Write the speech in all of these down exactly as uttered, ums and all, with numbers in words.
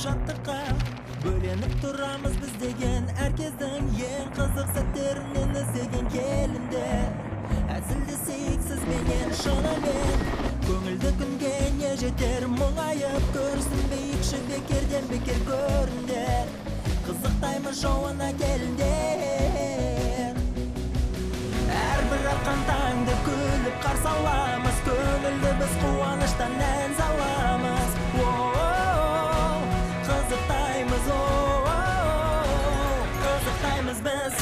шаттыққа бөленіп тұрамыз біз деген әркездің ең қызық сәттерінен іздеген келінде әзілдесейік сізбенен шынымен көңілді күнге не жетер мұңайып көрсінбейікші бекерден бекер көріндер қызықтаймыз жауына келіндер әрбір атқан таңды күліп қарсы аламыз көңілді біз қуаныштан ән саламыз қызықтаймыз қызықтаймыз біз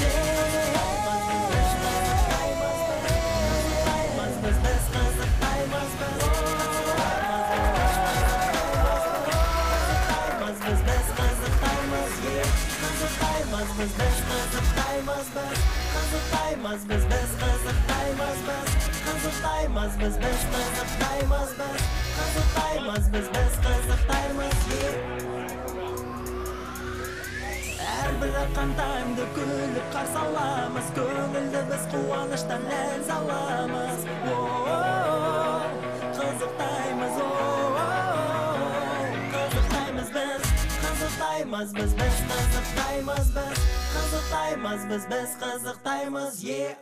Biz biz kızıktayız biz kızıktayız biz biz kızıktayız biz kızıktayız biz biz kızıktayız biz kızıktayız biz biz kızıktayız Her bir akkan tayımda gülüp qarşı alamız Көңілді biz қуаныштан ән саламыз Қызықтаймыз Қызықтаймыз biz Қызықтаймыз biz biz Қызықтаймыз biz Қызықтаймыз biz biz Қызықтаймыз yeah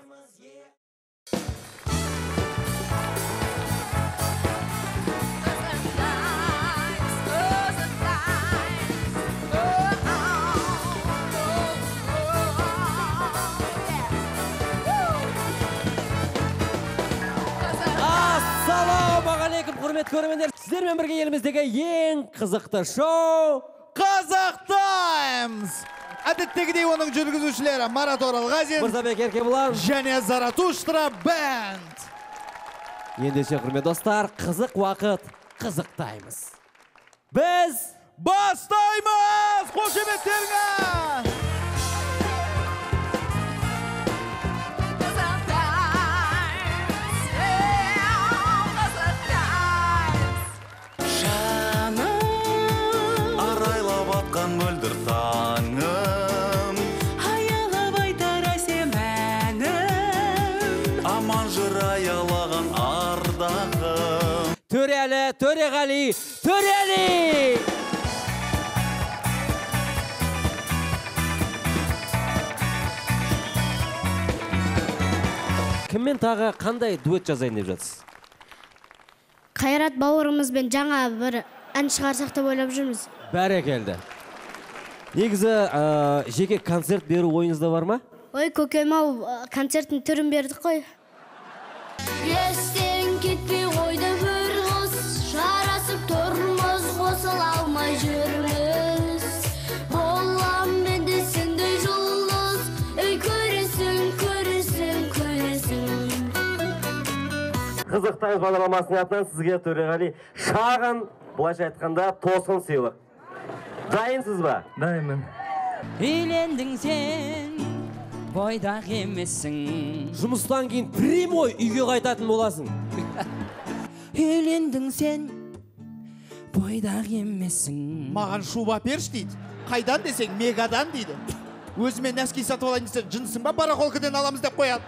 Ассалаумағалейкум, құрметті көрермендер. Сіздермен бірге еліміздегі ең қызықты шоу Қазақ Таймс. Әдеттегідей оның жүргізушілері Марат Оралғазин, Мырзабек Еркебұлан және Заратуштра бэнд. Ендеше құрметті достар, қызық уақыт қызықтаймыз. Біз бастаймыз! Қошеметтеріңіз! Мөлдір таңым Аялап айтар әсем әнім Аман жүр аялаған ардағым Төрәлі, Төреғали, Төрәли! Кіммен тағы қандай дуэт жазайын деп жатсыз? Қайрат бауырымызбен жаңа бір ән шығарсақ деп ойлап жүрміз. Бәрекелді. Негізі жеке концерт беру ойыңызда бар ма? Ой, көкем-ау, концерттің түрін бердік қой. Естен кетпей қойды бір қыз, жарасып тұрмыз, қосыла алмай жүрміз. Болам мен де сендей жұлдыз, ей көресің, көресің, көресің. Қызықтаймыз бағдарламасының атынан сізге Төреғали шағын, былайша айтқанда тосын сыйлық. Дайынсыз ба? Дайынмын. Үйлендің сен, бойдақ емессің. Жұмыстан кейін прямой үйге қайтатын боласың. Үйлендің сен, бойдақ емессің. Маған шуба перш дейді. Қайдан десең, мегадан дейді. Өзіме нәски сатып алайын десе, жынсың ба, барахолкіден аламыз деп қояды.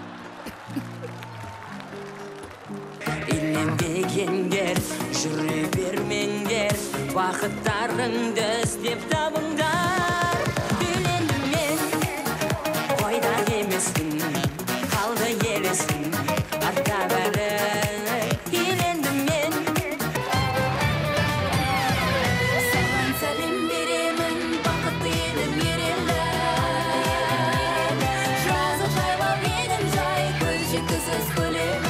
Үйленбегендер, жүре бермеңдер, Вақыттарыңды іздеп табыңдар. Үйлендім мен, бойдақ емеспін, қалды елеспін, артқа бәрі. Үйлендім мен, саған сәлем беремін, бақытты едім ерелі. Жазық жайлап едім жай, көз жеткісіз көлемі.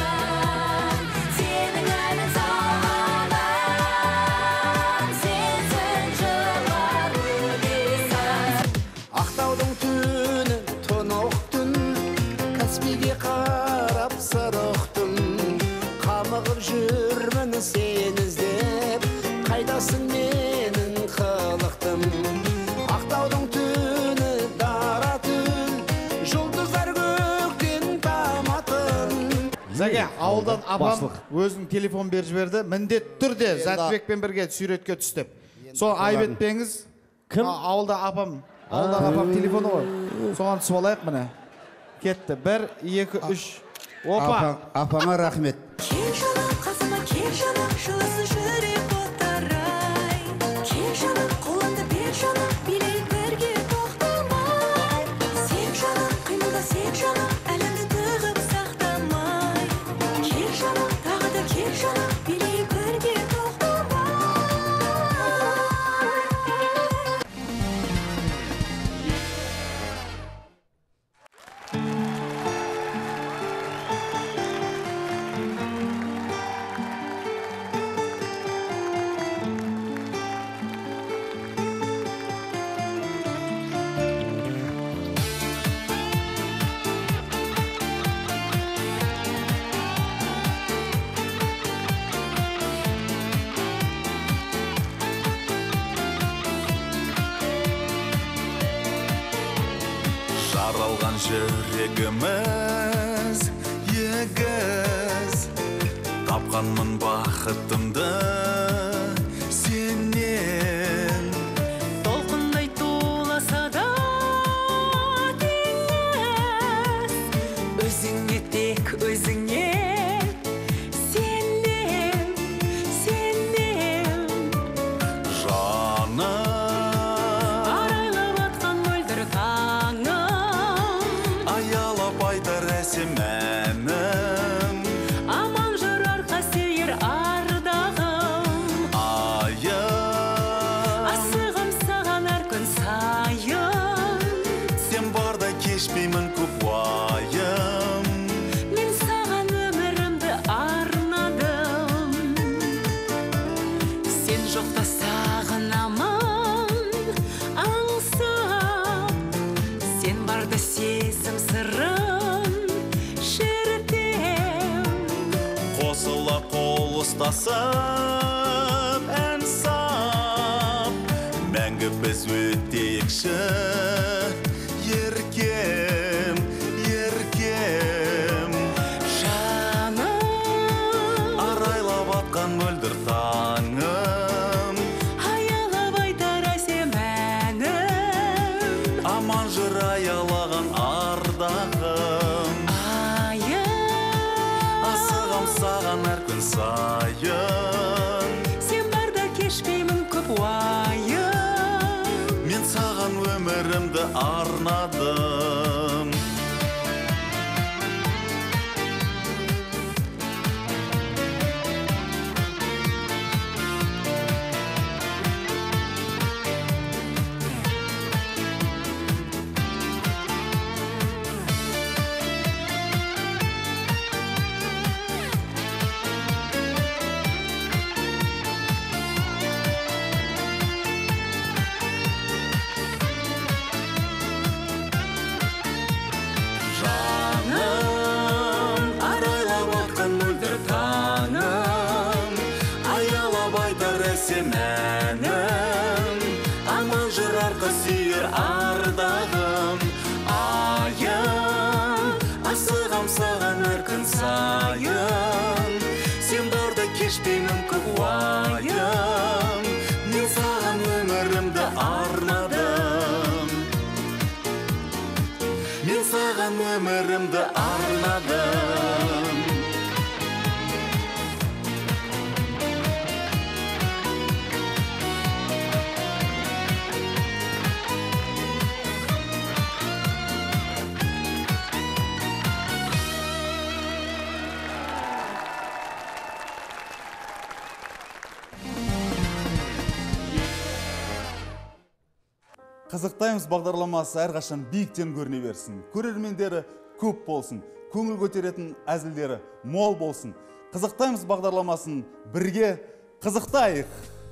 Қарап сырықтым, қамығып жүрмін сен іздеп, қайдасың менің қылықтым. Ақтаудың түні дара түн, жұлдыздар көктен таматын. Зәке, ауылдан апам өзінің телефон беріп жіберді, міндет түрде Зәтбекпен бірге суретке түстеп. Сол айбетпеңіз, кім? Ауылда апам, ауылдағы апам телефоны ғой. Соған түсіп алайық міне. Кетті. Бір, екі, үш. Опа! Апаңа рахмет. Кел жаным, қасыма кел жаным, жылысы жүрек отарай. Кел жаным, құлақ қалған жүрегіміз егіз тапқанмын бақытымды сенен толқындай туласа да теңіз өзіңе тек өзіңе сенем сенем жаным арайлап атқан мөлдір таңым аялап айтар әсем әнім аман жүрар қасиер ардағым айым асығым саған әр күн сайын сен барда кешпеймін көп уайым мен саған өмірімді арнадым сен жоқта сағынамын аңсап сен барда сезім сырын шертем қосыла қол ұстасып ән сап мәңгі біз өтейікші еркем еркем жаным арайлап атқан мөлдір таңым аялап айтар әсем әнім аман жүр аялаған ардағым айым асығам саған әр күн сайын сен барда кешпеймін көп уайым мен саған өмірімді арнадым жаным арайлап атқан мөлдір таңым аялап айтар әсем әнім аман жүр арқа сүйер ардағым айым асығам саған әр күн сайын сен барда кешпеймін көп уайым мен саған өмірімді арнадым мен саған өмірімді арнадым Қызықтаймыз бағдарламасы әрқашан биіктен көріне берсін. Көрермендері көп болсын, көңіл көтеретін әзілдері мол болсын. Қызықтаймыз бағдарламасын бірге қызықтайық.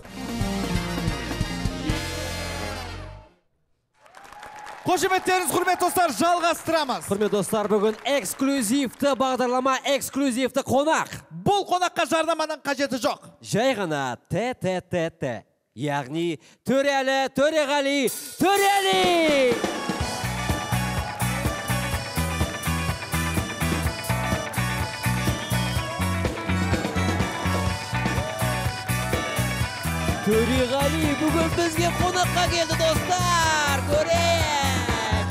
Қошеметтеріңіз, құрметті достар, жалғастырамыз. Құрметті достар, бүгін эксклюзивті бағдарлама, эксклюзивті қонақ. Бұл қонаққа жарнаманың қажеті жоқ. Жай ғана Т-Т-Т-Т. Яғни Төрәлі, Төреғали, Төрәли! Төреғали бүгін бізге қонаққа келді, достар! Көрек!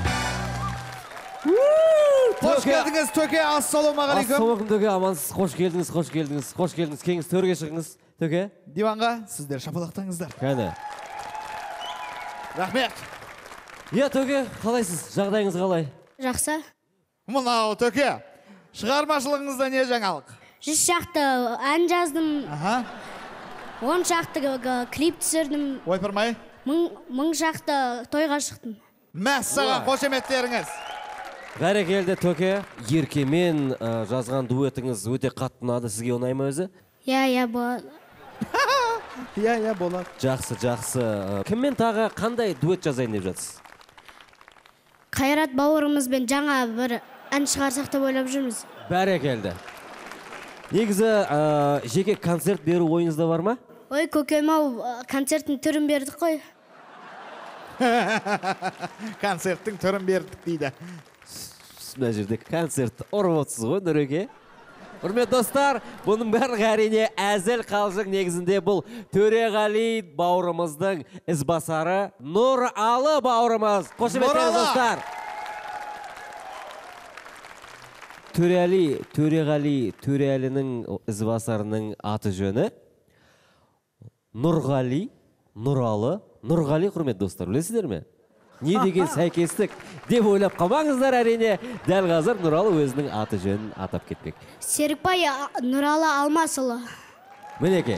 Қош келдіңіз, Төке, ассалаумағалейкум. Ассалаумағалейкум, Төке, амансыз, қош келдіңіз, қош келдіңіз, қош келдіңіз. Кеңіз төрге шығыңыз, Төке. Диванға сіздер шапалақтаңыздар. Кәне. Рахмет. Е, Төке, қалайсыз? Жағдайыңыз қалай? Жақсы. Мұнау, Төке, шығармашылығыңызда не жаңалық? Жүз шақты ән жаздым, Аха. он шақты клип түсірдім, Ойпырмай. мың шақты тойға шықтым. Мәссаған қошеметтеріңіз. Бәрекелді, Төке. Еркемен ә, жазған дуэтіңіз өте қатты ұнады. Сізге ұнай ма өзі? Иә, иә, болады. Иә, иә, болады. Жақсы, жақсы. Ә, Кіммен тағы қандай дуэт жазайын деп жатсыз? Қайрат бауырымызбен жаңа бір ән шығарсақ деп ойлап жүрміз. Бәрекелді. Негізі ә, жеке концерт беру ойыңызда бар ма? Ой, көкем-ау, концерттің түрін бердік қой. Концерттің түрін бердік дейді. мына жерде концерт ұрып отырсыз ғой Нұреке. Құрметті достар, бұның барлығы әрине әзіл қалжың, негізінде бұл Төреғали бауырымыздың ізбасары Нұралы бауырымыз. Қошеметтіңіз достар. Төреғали, Төреғали, Төреәлінің ізбасарының аты жөні Нұрғали, Нұралы, Нұрғали, құрметті достар, білесіздер ме? Не деген сәйкестік деп ойлап қалмаңыздар, әрине. Дәл қазір Нұралы өзінің аты жөнін атап кетпек. Серікбай Нұралы Алмасұлы. Мінеке.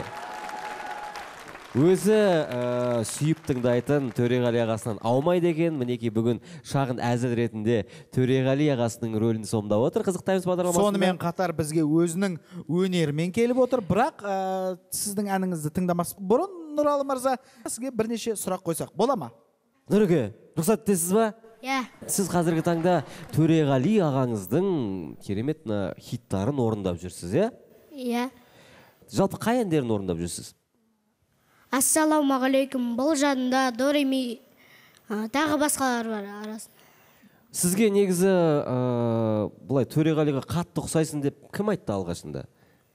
Өзі сүйіп тыңдайтын Төреғали ағасынан аумайды екен. Мінеке бүгін шағын әзіл ретінде Төреғали ағасының рөлін сомдап отыр. Қызықтаймыз бағдарламасында. Сонымен қатар бізге өзінің өнерімен келіп отыр. Бірақ сіздің әніңізді тыңдамас бұрын Нұралы мырза сізге бірнеше сұрақ қойсақ бола ма? Нұреке, рұқсат етесіз ба? Иә. Сіз қазіргі таңда Төреғали ағаңыздың керемет хиттарын орындап жүрсіз, иә? Иә. Жалпы қай әндерін орындап жүрсіз? Ассалаумағалейкум, бұл жадында, Дореми, тағы басқалар бар арасында. Сізге негізі бұлай Төреғалиға қатты ұқсайсың деп кім айтты алғашында?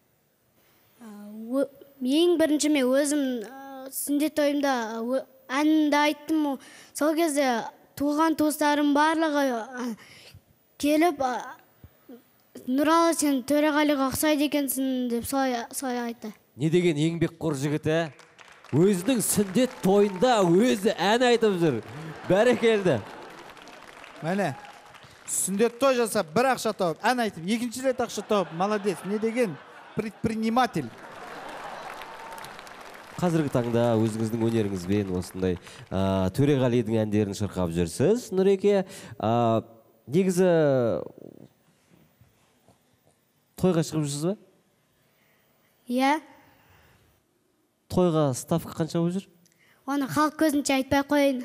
Ең бірінші мен өзім сүндет тойымда әнімді айттым. Сол кезде туған туыстарым барлығы келіп, Нұралы, сен Төреғалиға ұқсайды екенсің деп солай айтты. Не деген еңбекқор жігіт, ә? Өзінің сүндет тойында өзі ән айтып жүр. Бәрекелді. Мәне, сүндет той жасап, бір ақша тауып, ән айтып, екінші рет ақша тауып, молодец. Не деген предприниматель. Қазіргі таңда өзіңіздің өнеріңізбен осындай Төреғалидің әндерін шырқап жүрсіз, Нұреке. Негізі тойға шығып жүрсіз ба? Иә. Тойға ставка қанша болып жүр? Оны халық көзінше айтпай қойын.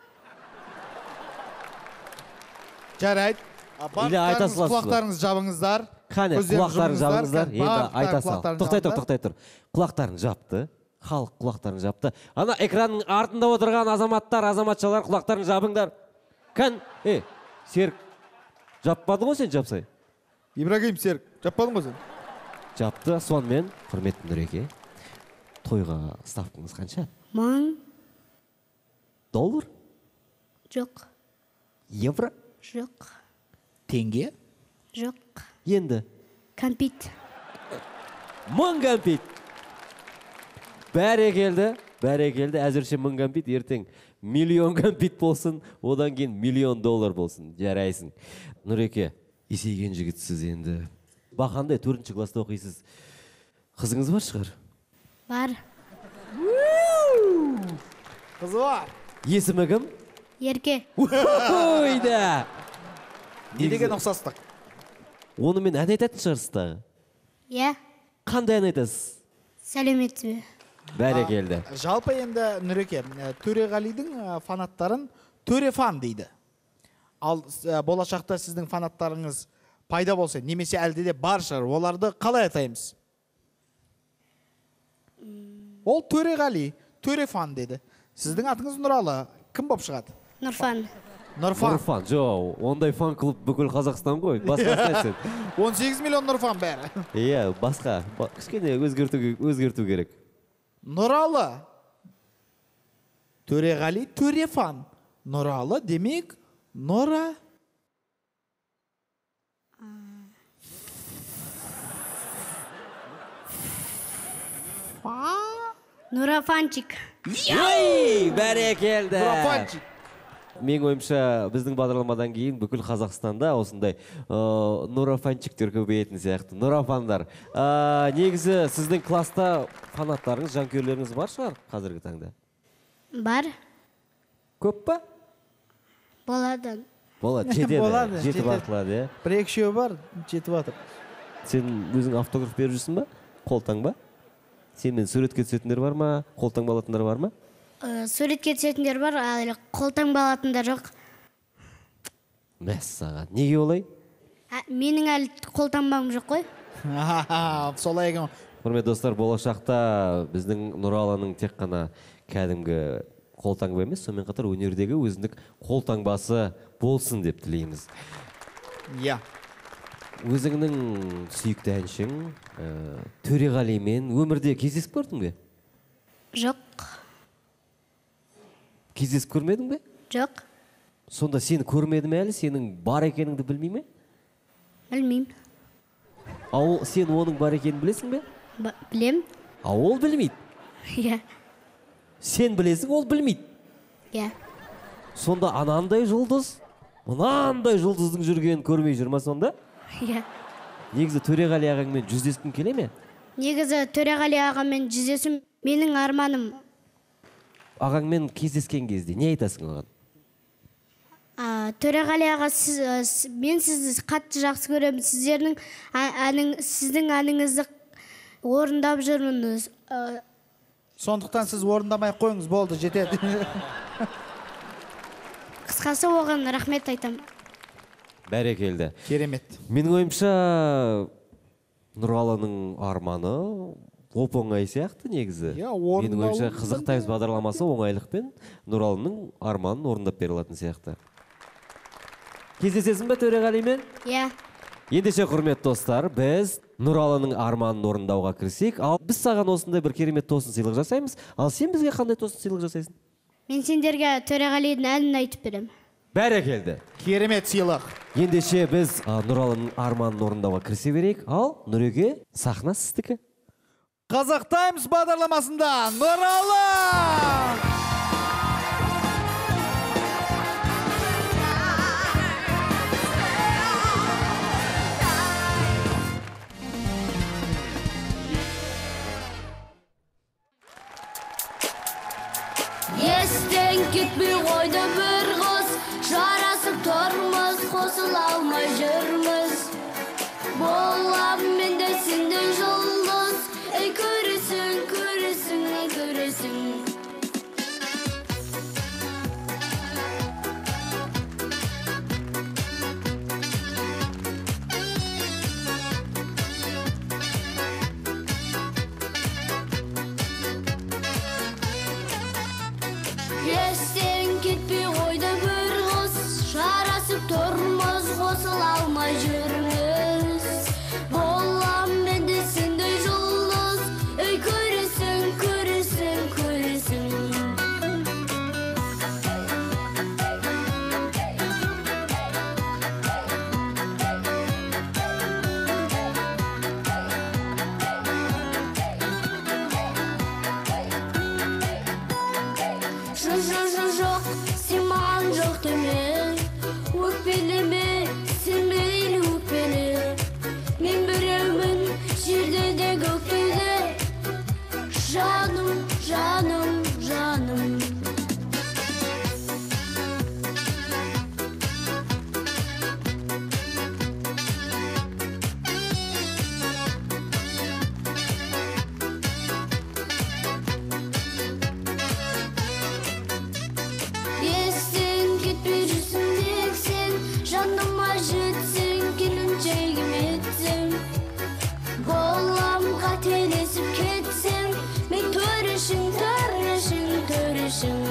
Жарайды. Құлақтарыңыз жабыңыздар. Қане, құлақтарын жабыңыздар. Енді айта сал. Тоқтай тұр, тоқтай тұр. Құлақтарын жапты. Халық құлақтарын жапты. Ана экранның артында отырған азаматтар, азаматшалар құлақтарын жабыңдар. Кән, е, Серік, жаппады ғой сен жапсай? Ибрагим, Серік, жаппадың ғой сен? Жапты, сонымен, құрметті Нұреке, тойға ставкаңыз қанша? Мың. Доллар? Жоқ. Евро? Жоқ. Теңге? Жоқ. Енді? Кәмпит. Мың кәмпит. Бәрі келді, бәрі келді. Әзірше мың кәмпит, ертең миллион кәмпит болсын, одан кейін миллион доллар болсын. Жарайсың. Нұреке, есейген жігітсіз енді. Бақандай төртінші класста оқисыз. Қызыңыз бар шығар? Бар. Қызы бар. Есімі кім? Ерке. Ойда! Не деген ұқсастық? Оны мен ән айтатын шығарсыздағы? Иә. Қандай ән айтасыз? Сәлеметсіз бе? Бәрі келді. Жалпы енді Нұреке, Төреғалидің фанаттарын Төрефан дейді. Ал болашақта сіздің фанаттарыңыз пайда болса, немесе әлде де бар шығар, оларды қалай атаймыз? Ол Төреғали, Төрефан деді. Сіздің атыңыз Нұралы. Кім болып шығады? Нұрфан. Нұрфан. Нұрфан, жоқ, ондай фан клуб бүкіл Қазақстан ғой. Басқа сен. он сегіз миллион Нұрфан бәрі. Иә, басқа. Кішкене өзгерту керек. Нұралы. Төреғали, Төрефан. Нұралы демек Нұра. Нұрафанчик. Ой, бәрі келді. Нұрафанчик. Мен ойымша, біздің бағдарламадан кейін бүкіл Қазақстанда осындай нұрафанчиктер көбейетін сияқты. Нұрафандар. Негізі сіздің класста фанаттарыңыз, жанкүйерлеріңіз бар шығар қазіргі таңда? Бар. Көп па? Болады. Болады, жетеді. Жетіп артылады, е? Бір екі үшеуі бар, жетіп атыр. Сен өзің автограф беріп жүрсің ба? Қолтаң ба? Сенмен суретке түсетіндер бар ма? Қолтаң балатындар бар ма? Суретке түсетіндер бар, ал қолтаң балатындар жоқ. Мәссаған. Неге олай? Менің әлі қолтаңбам жоқ қой. Солай екен. Құрметті достар, болашақта біздің Нұралының тек қана кәдімгі қолтаңба емес, сонымен қатар өнердегі өзіндік қолтаңбасы болсын деп тілейміз. Иә. Өзіңнің сүйікті әншің Төреғалимен өмірде кездесіп көрдің бе? Жоқ. Кездесіп көрмедің бе? Жоқ. Сонда сені көрмедім әлі, сенің бар екеніңді білмей ме? Білмеймін. Ал сен оның бар екенін білесің бе? Білем. А ол білмейді? Иә. Сен білесің, ол білмейді? Иә. Сонда анандай жұлдыз, мынандай жұлдыздың жүргенін көрмей жүр ма сонда? Иә. Негізі Төреғали ағаңмен жүздескің келе ме? Негізі Төреғали ағамен жүздесу менің арманым. Ағаңмен кездескен кезде не айтасың оған? Төреғали аға, мен сізді қатты жақсы көремін. Сіздердің әнің, сіздің әніңізді орындап жүрмін. Сондықтан сіз орындамай қойыңыз, болды, жетеді. Қысқасы оған рахмет айтам. Бәрекелді. Керемет. Менің ойымша Нұралының арманы оп-оңай сияқты негізі. Менің ойымша Қызық Таймс бағдарламасы оңайлықпен Нұралының арманын орындап бере алатын сияқты. Кездесесің бе Төреғалимен? Иә. Ендеше құрметті достар, біз Нұралының арманын орындауға кірісейік. Ал біз саған осындай бір керемет тосын сыйлық жасаймыз. Ал сен бізге қандай тосын сыйлық жасайсың? Мен сендерге Төреғалидің әнін айтып берем. Бәрекелді. Керемет сыйлық. Ендеше біз Нұралының арманын орындауға кірісе берейік. Ал Нұреке, сахна сіздікі. Қызық Таймс бағдарламасында Нұралы! Естен кетпей қойды бір қыз, жарасып тұрмыз, қосыла алмай жүрміз. Болам мен де сенде жұлдыз, ей көресің, көресің, ей көресің. Естен кетпей қойды бір қыз, жарасып тұрмыз, қосыла алмай жүрміз. Болам мен де сендей жұлдыз, ей көресің, көресің, көресің. Жоқ, сен маған жоқ деме, өкпелеме, сен мейлі өкпеле. Мен біреумін жерде де көкте де, жаным, жаным, жаным. Естен кетпей жүрсің тек сен, жаныма жетсең, келіншегім етсең. Болам қателесіп кетсең, мен төрешің, төрешің, төрешің.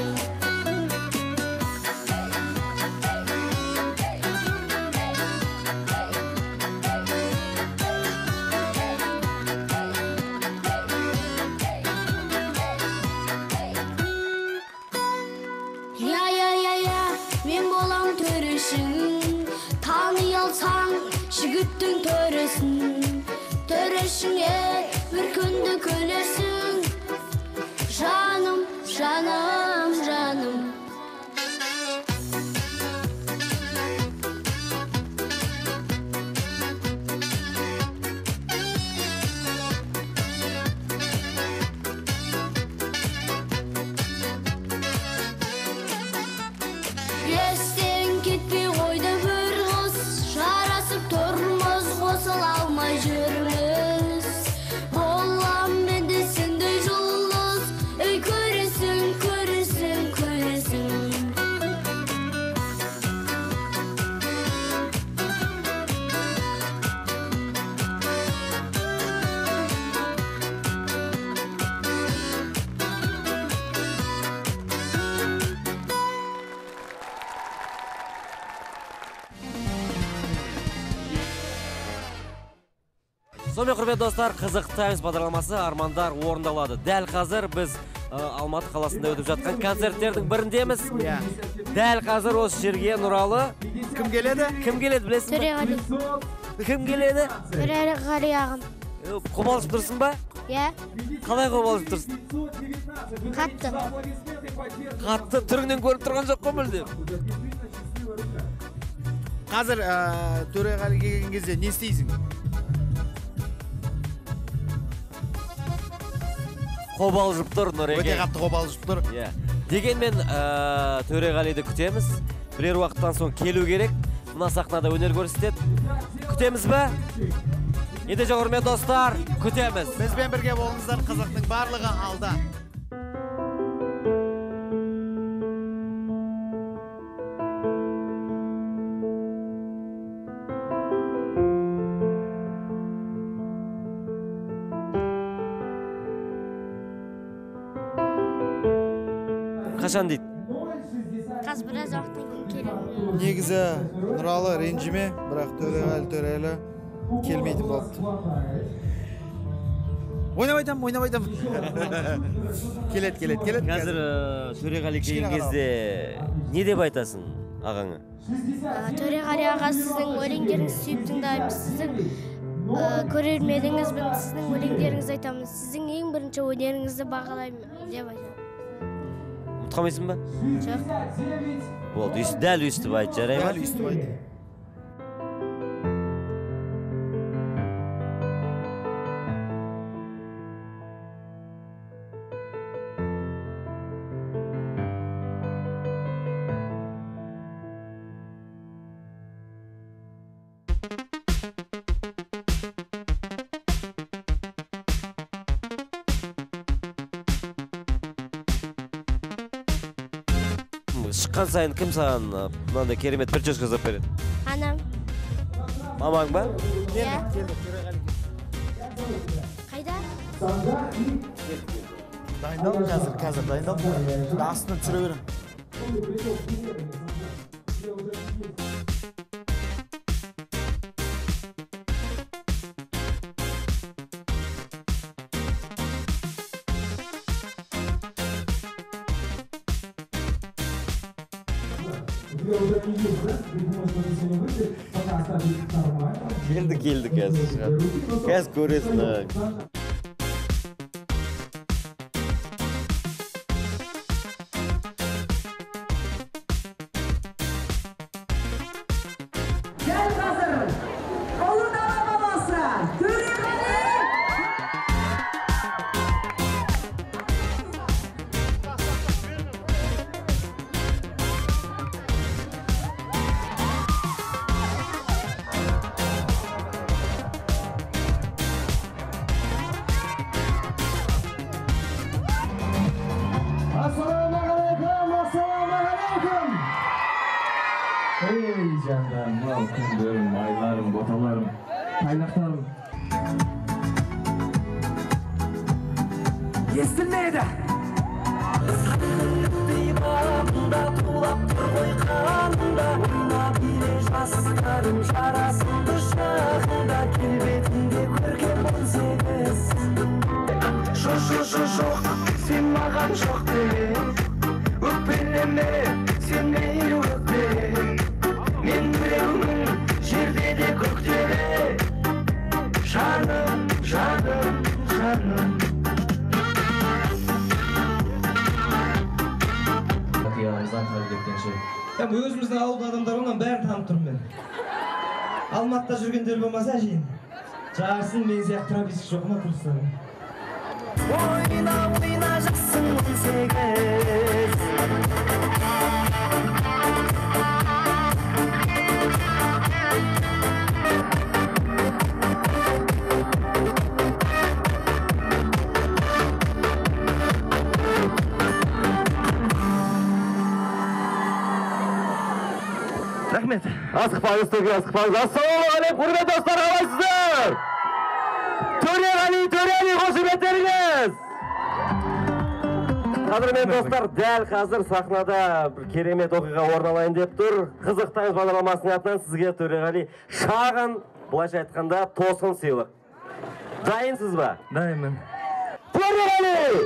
Я, я, я, я, мен болам төрешің, таны алсаң, жігіттің төресін. Төрешіңе бір күнді көлесің, жаным, жаным, жаным. Естен кетпей қойды бір қыз, жарасып тұрмыз, қосыла алмай жүрміз. Сонымен құрметті достар, қызық таймс бағдарламасы армандар орындалады. Дәл қазір біз Алматы қаласында өтіп жатқан концерттердің біріндеміз. Дәл қазір осы жерге Нұралы кім келеді? Кім келеді білесің бе? Төреғали. Кім келеді? Төреғали ағам. Қобалжып тұрсың ба? Иә. Қалай қобалжып тұрсың? Қатты. Қатты түріңнен көріп тұрған жоқ қой мүлдем. Қазір Төреғали келген кезде не істейсің? Қобалжып тұр Нұреке. Өте қатты қобалжып тұр. Дегенмен Төреғалиді күтеміз. Бірер уақыттан соң келу керек. Мына сахнада өнер көрсетеді. Күтеміз бе? Енді құрметті достар, күтеміз. Бізбен бірге болыңыздар, қызықтың барлығы алда. Қашан дейді? Қазір біраз уақыттан кейін келемін. Негізі Нұралы ренжіме, бірақ Төреғали Төреғали келмейтін болыпты. Ойнап айтам, ойнап айтам. Келет, келет, келет. Қазір Төреғали келген кезде не деп айтасың ағаңа? Төреғали аға, сіздің өлеңдеріңізді сүйіп тыңдаймыз. Сіздің көрерменіңізбін, сіздің өлеңдеріңізді айтамыз. Сіздің ең бірінші өнеріңізді бағалаймын деп айтамын. Ұмытқамайсың ба? Жоқ. Болды, дәл өйстіп айт, жарай ма? Дәл өйстіп айт. Шыққан сайын кім саған мынандай керемет прическа жасап береді? Анам. Мамаң ба? Иә. Қайда? Дайындал, қазір, қазір дайындал. Астына түсіре берем. Келді, келді қазір шығады. Қазір көресің ағаң. Gel hazır. Olu dala babası. Төреғали. Assalamualaikum, assalamualaikum. Ey canlarım, mal kundlarım, aylarım, botalarım, kaynaklarım. Естілмейді. Дибабында тулап тұр ғой қанында, ойнап биле жастарым жарасымды шағында, келбетінде көркем он сегіз. Жо-жо-жо-жоқ, сен маған жоқ де, өкпелеме, сен мейлі өкпе. Мен біреумін жерде де көкте де, жаным, жаным, жаным. Қиялымыздан қағып кеткенше. Өзіміздің ауылда адамдар онан бәрін танып тұрмын мен. Алматыда жүргендер болмаса жиын. Жарсын мен сияқты тропистік жоқ ма тұрсын. Ойна, ойна жасың он сегіз. Рахмет. Асықпаңыз, төге асықпаңыз. Ассалаумағалейкум, құрметті достар, қалайсыздар? Төреғали, Төреғали, қошеметтеріңіз. Қадірмен достар, дәл қазір сахнада бір керемет оқиға орын алайын деп тұр. Қызық таймс бағдарламасының атынан сізге Төреғали шағын, былайша айтқанда, тосын сыйлық. Дайынсыз ба? Дайынмын. Төреғали!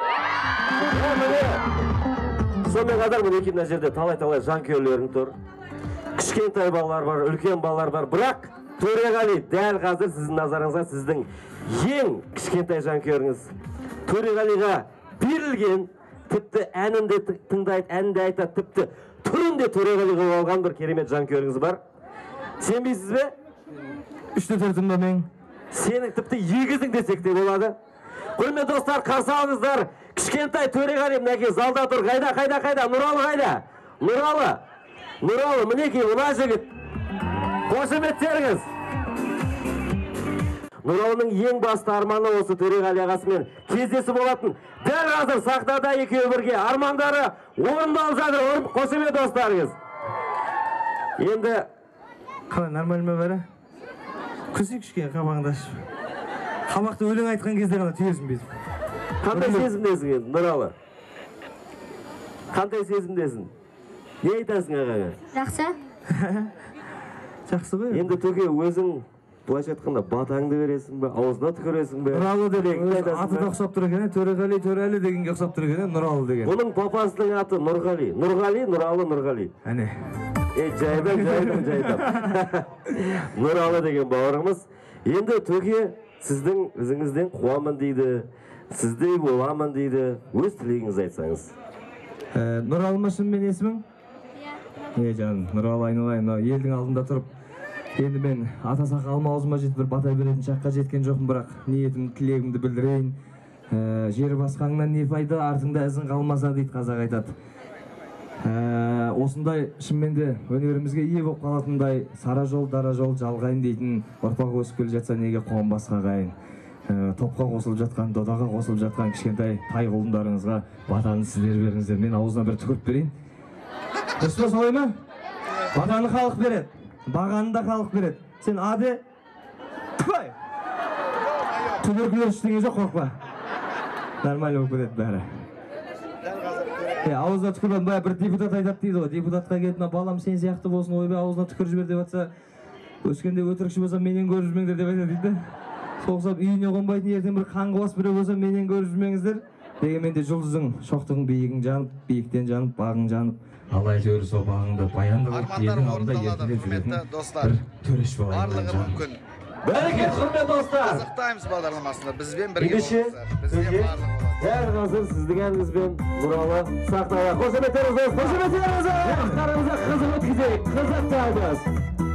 Сонымен қатар мінекей мына жерде талай-талай жанкүйерлерің тұр. Кішкентай балалар бар, үлкен балалар бар. Бірақ Төреғали дәл қазір сіздің назарыңызға сіздің ең кішкентай жанкүйеріңіз. Төреғалиға берілген, тіпті әнінде тыңдайды, әнінде айтады, тіпті түрінде Төреғалиға алған бір керемет жанкүйеріңіз бар. Сенбейсіз бе? Үшті төртім ба мен? Сенің тіпті егізің десек те болады. Құрметті достар, қарсы алыңыздар. Кішкентай Төреғали мінекей залда тұр. Қайда, қайда, қайда? Нұралы қайда? Нұралы. Нұралы, мінекей мына жігіт. Қошеметтеріңіз. Нұралының ең басты арманы осы Төреғали ағасымен кездесу болатын. Дәл қазір сахнада екеуі бірге армандары орындалып жатыр. Қошемет достарыңыз. Енді қалай нормально ма бәрі? Күлсей кішкене қабағыңды ашып. Қабақты өлең айтқан кезде ғана түйесің бетіп. Қандай сезімдесің енді, Нұралы? Қандай сезімдесің? Не айтасың ағаға? Жақсы. Жақсы ғой. Енді төке өзің былайша айтқанда батаңды бересің бе, аузына түкіресің бе? Нұралы деп аты да ұқсап тұр екен, Төреғали, Төреәлі дегенге ұқсап тұр екен, Нұралы деген. Бұның папасының аты Нұрғали. Нұрғали, Нұралы, Нұрғали. Әне. Е, жайдам, жайдам, жайдам. Нұралы деген бауырымыз. Енді төке сіздің өзіңізден қуамын дейді, сіздей боламын дейді. Өз тілегіңізді айтсаңыз. Нұралы ма шын мен есімің? Е, жаным, Нұралы айналайын, елдің алдында тұрып, енді мен ата сақалыма аузыма жетіп бір бата беретін шаққа жеткен жоқпын, бірақ ниетім, тілегімді білдірейін. Жер басқаныңнан не пайда, артыңда ізің қалмаса дейді, қазақ айтады. Осындай шынменде өнерімізге ие болып қалатындай сара жол, дара жол жалғайын дейтін ұрпақ өсіп келе жатса неге қуанбасқа қайын. Топқа қосылып жатқан, додаға қосылып жатқан кішкентай тай құлындарыңызға батаны сіздер беріңіздер. Мен аузына бір түкіріп берейін. Дұрыс па солай ма? Батаны халық береді, бағаны да халық береді. Сен аде қой. Туберкулез ештеңе жоқ, қорықпа. Нормально болып кетеді бәрі. Ауызына түкіріп, бір депутат айтады дейді ғой, депутатқа келіп, балам сен сияқты болсын, ойбай аузына түкіріп жібер деп жатса, өскенде өтірікші болса менен көріп жүрмеңдер деп айтады дейді. Соғысап үйіне қонбайтын ертең бір қаңғыбас біреу болса менен көріп жүрмеңіздер. Дегенмен де жұлдызың, шоқтығың биігің жанып, биіктен жанып, бағың жанып, алай төр сол бағыңды баянды болып елдің алдында ертелеп жүретін бір төреш болайын жаным. Бәрекет, құрметті достар! Қызықтаймыз бағдарламасында бізбен бірге болыңыздар. Дәл қазір сіздің әніңізбен Нұралы сахнада. Қошеметтеріңіз, қошеметтеріңіз! Аяқтарыңызға қызық өткізейік, қызықтаймыз.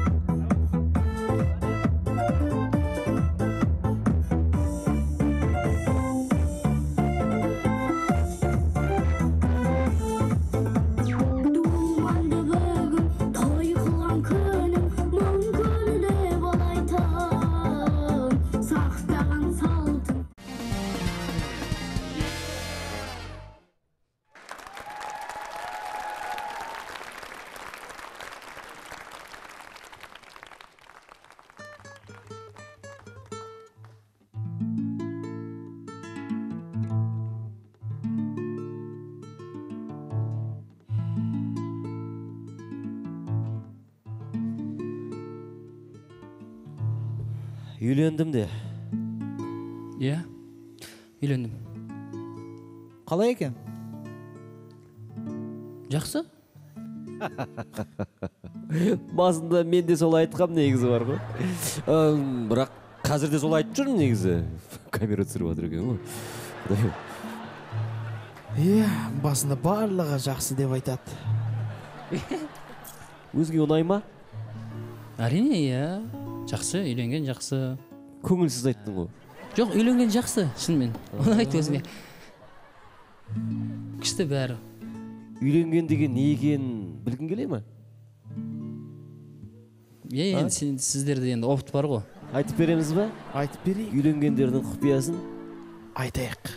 Үйлендім де. Иә, үйлендім. Қалай екен? Жақсы. Басында мен де сол айтқам негізі бар ғой. Бірақ қазір де сол айтып жүрмін негізі. Камера түсіріп отыр екен ғой. Иә, басында барлығы жақсы деп айтады. Өзіңе ұнай ма? Әрине, иә. Жақсы, үйленген жақсы. Көңілсіз айттың ғой. Жоқ, үйленген жақсы, шынымен. Оны айтты өзіме. Күшті бәрі. Үйленген деген не екенін білгің келе ма? Е, енді сіздерде енді опыт бар ғой. Айтып береміз ба? Айтып берейік. Үйленгендердің құпиясын айтайық.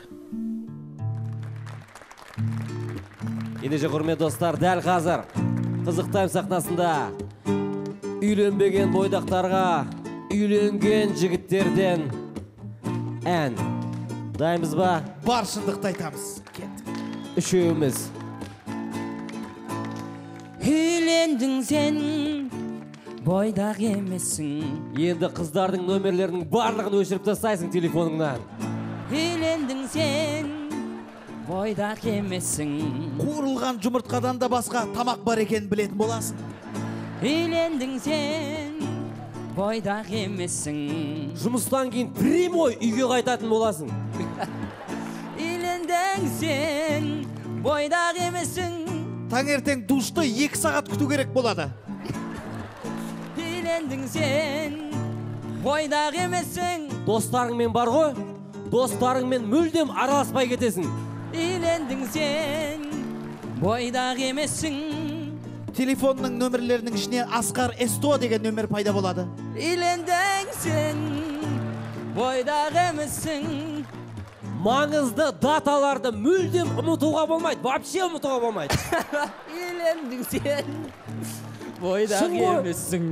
Ендеше құрметті достар, дәл қазір Қызықтайм сахнасында үйленбеген бойдақтарға үйленген жігіттерден ән. Дайынбыз ба? Бар шындықты айтамыз. Кет. Үшеуміз. Үйлендің сен, бойдақ емессің. Енді қыздардың нөмерлерінің барлығын өшіріп тастайсың телефоныңнан. Үйлендің сен, бойдақ емессің. Қуырылған жұмыртқадан да басқа тамақ бар екенін білетін боласың. Үйлендің сен, бойдақ емессің. Жұмыстан кейін прямой үйге қайтатын боласың. Үйлендің сен, бойдақ емессің. Таңертең душты екі сағат күту керек болады. Үйлендің сен, бойдақ емессің. Достарыңмен бар ғой, достарыңмен мүлдем араласпай кетесің. Үйлендің сен, бойдақ емессің. Телефонның нөмірлерінің ішіне Асқар Есто деген нөмір пайда болады. Үйлендің сен, бойдақ емессің. Маңызды даталарды мүлдем ұмытуға болмайды, вообще ұмытуға болмайды. Үйлендің сен, бойдақ емессің.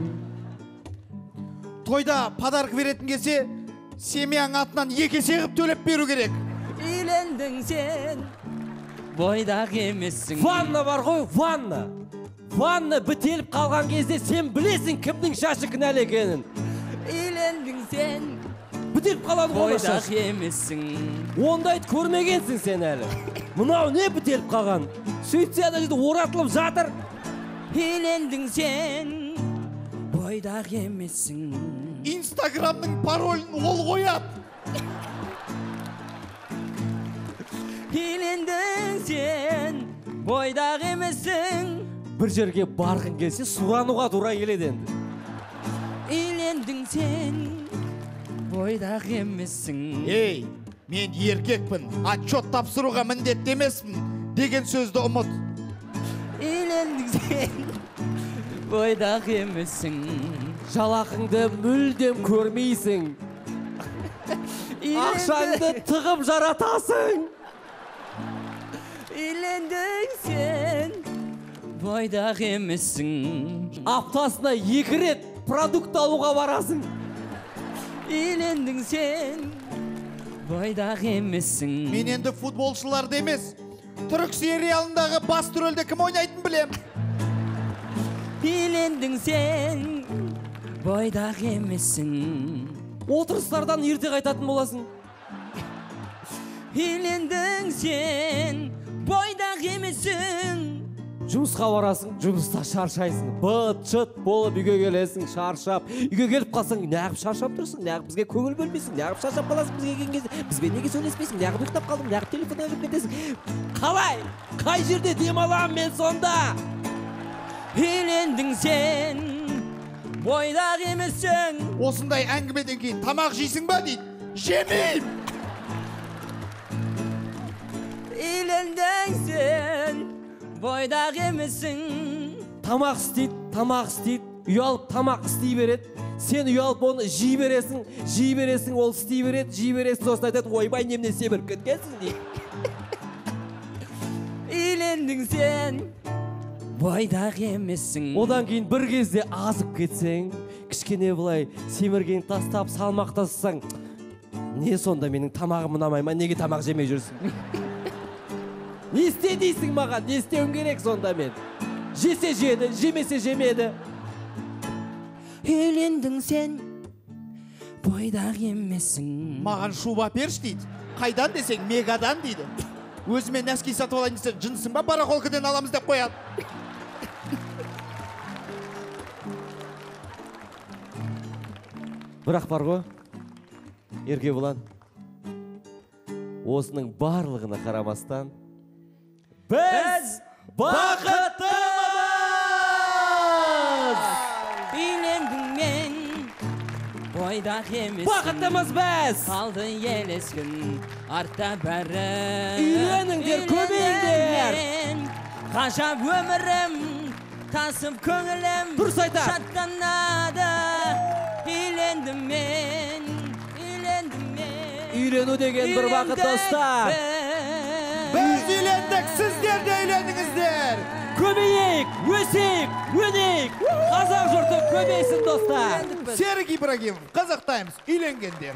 Тойда подарок беретін келсе, семьяң атынан екі есе қып төлеп беру керек. Үйлендің сен, бойдақ емессің. Ванна бар ғой, ванна. Ванна бітеліп қалған кезде сен білесің кімнің шашы кінәлі екенін. Үйлендің сен, бітеліп қалады ғой шаш. Бойдақ емессің. Ондайды көрмегенсің сен әлі. Мынау не бітеліп қалған? Сөйтсе ана жерде оратылып жатыр. Үйлендің сен, бойдақ емессің. Инстаграмның паролін ол қояды. Үйлендің сен, бойдақ емессің. Бір жерге барғың келсе сұрануға тура келеді енді. Үйлендің сен, бойдақ емессің. Ей, мен еркекпін, отчет тапсыруға міндетті емеспін деген сөзді ұмыт. Үйлендің сен, бойдақ емессің. Жалақыңды мүлдем көрмейсің. Ақшаңды тығып жаратасың. Үйлендің сен, бойдақ емессің. Аптасына екі рет продукт алуға барасың. Үйлендің сен, бойдақ емессің. Мен енді футболшыларды емес, түрік сериалындағы басты рөлде кім ойнайтын білем. Үйлендің сен, бойдақ емессің. Отырыстардан ерте қайтатын боласың. Үйлендің сен, бойдақ емессің. Жұмысқа барасың, жұмыста шаршайсың. Быт-шыт болып үйге келесің, шаршап. Үйге келіп қалсаң, неғып шаршап тұрсың, неғып бізге көңіл бөлмейсің, неғып шаршап қаласың бізге келген кезде. Бізбен неге сөйлеспейсің, неғып ұйықтап қалдың, неғып телефонға жүріп кетесің. Қалай? Қай жерде демаламын мен сонда? Үйлендің сен, бойдақ емессің. Осындай әңгімеден кейін тамақ жейсің ба дейді. Жемейм! Үйлендің сен, бойдақ емессің. Тамақ істейді, тамақ істейді, ұялып тамақ істей береді. Сен ұялып оны жей бересің, жей бересің, ол істей береді, жей бересің, сосын айтады, ойбай немнен семіріп кеткенсің дейді. Үйлендің сен, бойдақ емессің. Одан кейін бір кезде азып кетсең, кішкене былай семірген тастап салмақ тастасаң, не сонда менің тамағым ұнамай ма, неге тамақ жемей жүрсің? Не істе дейсің маған, не істеуім керек сонда мен? Жесе жеді, жемесе жемеді. Үйлендің сен, бойдақ емессің. Маған шуба перш дейді. Қайдан десең, мегадан дейді. Өзіме нәски сатып алайын десе, жынсың ба, барахолкіден аламыз деп қояды. Бірақ бар ғой, Еркебұлан, осының барлығына қарамастан, біз бақыттымыз! Үйлендім мен, бойдақ емессің. Бақыттымыз біз! Қалды елескін, артта бәрі. Үйленіңдер, көбейіңдер! Ғажап өмірім, тасып көңілім, дұрыс айтар. шаттанады. Үйлендім мен, үйлендім мен. Үйлену деген бір бақыт достар. Біз үйлендік, сіздер де үйлендіңіздер. Көбейік, өсейік, өнейік. Қазақ жұрты көбейсін достар. Серік Ибрагимов, Қазақ Таймс, үйленгендер.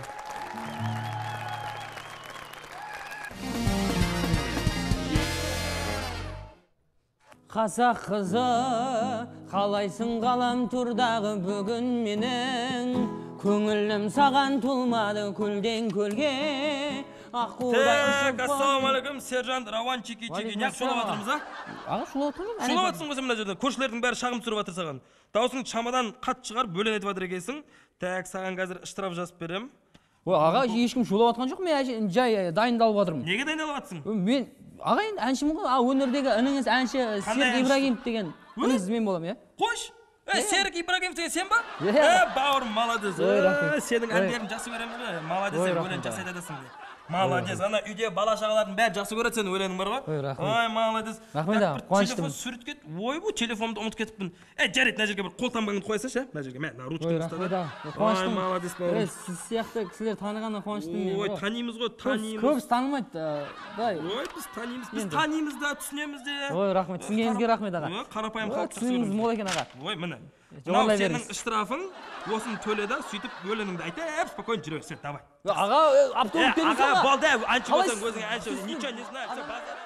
Қазақ қызы, Қалайсың қалам тұрдағы бүгін менің, көңілім саған толмады көлден көлге. Так, ассалаумалейкум, сержант Рауан Чики-Чики. Неғып шулап атырмыз, а? Аға, шулап атырмыз? Шулап атырсың ғой сен мына жерде. Көршілердің бәрі шағым түсіріп атыр саған. Даусың шамадан қат шығар, бөлен етіп атыр екенсің. Так, саған қазір штраф жазып берем. Ой, аға, ешкім шулап атқан жоқ, мен жай дайындалып атырмын. Неге дайындалып атсың? Мен, аға, енді әншімін ғой, өнердегі ініңіз әнші Серік Ибрагимов деген ініңіз мен болам, е? Қош! Э, Серік Ибрагимов деген сен ба? Е, Э, бауырым, молодец. Ой, рахмет. Сенің әндерін жақсы көреміз бе? Молодец, өлең жақсы айтасың де. Молодец, ана үйде бала шағалардың бәрі жақсы көреді сені, өлеңің бар ғой? Ой, рахмет. Ой, молодец. Рахмет аға, қуаныштымын. Телефон сурет кет. Ой, бұл телефонымды ұмытып кетіппін. Е, жарайды, мына жерге бір қолтаңбаңды қойсайшы, мына жерге. Мә, ручканы ұста. Ой, рахмет аға, қуаныштымын. Ой, молодец, бауырым. Сіз сияқты кісілер танығаннан қуаныштымын. Ой, танимыз ғой, танимыз. Көбісі танымайды. Ой, біз танимыз, біз танимыз да, түсінеміз де. Ой, рахмет, түсінгеніңізге рахмет аға. Ой, қарапайым халық түсінігіңіз мол екен аға. Ой, міне. Жоғарлай Мынау беріңіз. сенің штрафың, осыны төле да, сөйтіп өлеңіңді айтып, спокойно жүре бер, сен, давай. Аға, автобус келдің Аға, сама. болды, әнші болсаң өзіңе әнші, ничего не знаю, все, базар.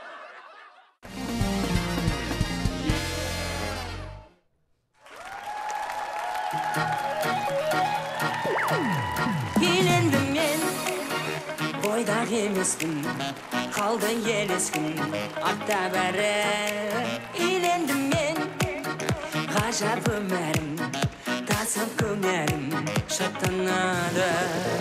Елендім мен, бойдақ емеспін, қалды елескін, артта бәрі. Елендім мен, ғажап өмірім, тасып көңерім, шаттанады.